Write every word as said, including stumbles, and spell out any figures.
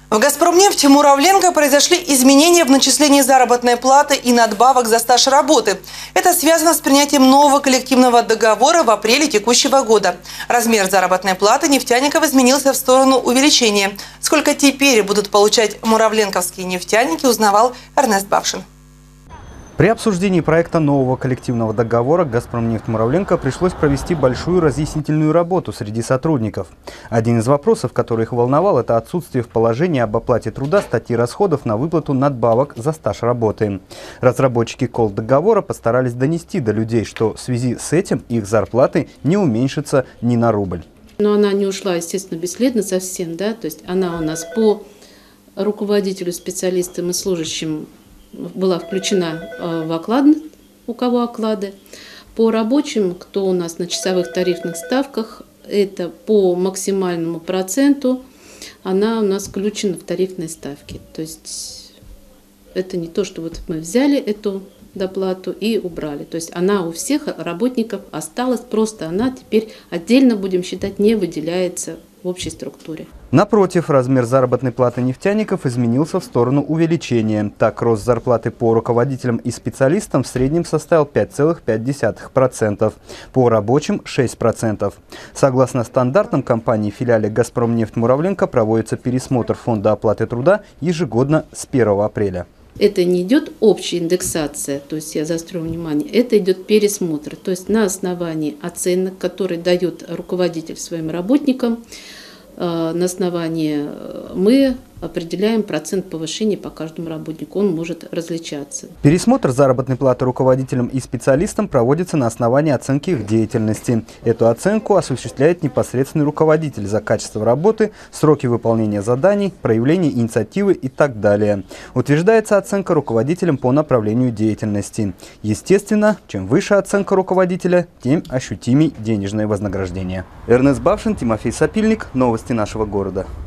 В «Газпромнефти» Муравленко произошли изменения в начислении заработной платы и надбавок за стаж работы. Это связано с принятием нового коллективного договора в апреле текущего года. Размер заработной платы нефтяников изменился в сторону увеличения. Сколько теперь будут получать муравленковские нефтяники, узнавал Эрнест Бавшин. При обсуждении проекта нового коллективного договора «Газпромнефть Муравленко» пришлось провести большую разъяснительную работу среди сотрудников. Один из вопросов, который их волновал, это отсутствие в положении об оплате труда статьи расходов на выплату надбавок за стаж работы. Разработчики колл-договора постарались донести до людей, что в связи с этим их зарплаты не уменьшатся ни на рубль. Но она не ушла, естественно, бесследно совсем, да, то есть она у нас по руководителю, специалистам и служащим была включена в оклад, у кого оклады. По рабочим, кто у нас на часовых тарифных ставках, это по максимальному проценту, она у нас включена в тарифные ставки. То есть это не то, что вот мы взяли эту доплату и убрали. То есть она у всех работников осталась, просто она теперь отдельно, будем считать, не выделяется в общей структуре. Напротив, размер заработной платы нефтяников изменился в сторону увеличения. Так, рост зарплаты по руководителям и специалистам в среднем составил пять целых пять десятых процента, по рабочим – шесть процентов. Согласно стандартам компании в филиале «Газпромнефть Муравленко» проводится пересмотр фонда оплаты труда ежегодно с первого апреля. Это не идет общая индексация, то есть я заострю внимание, это идет пересмотр. То есть на основании оценок, которые дает руководитель своим работникам, на основании мы определяем процент повышения по каждому работнику. Он может различаться. Пересмотр заработной платы руководителям и специалистам проводится на основании оценки их деятельности. Эту оценку осуществляет непосредственный руководитель за качество работы, сроки выполнения заданий, проявление инициативы и так далее. Утверждается оценка руководителем по направлению деятельности. Естественно, чем выше оценка руководителя, тем ощутимее денежное вознаграждение. Эрнест Бавшин, Тимофей Сапильник. Новости нашего города.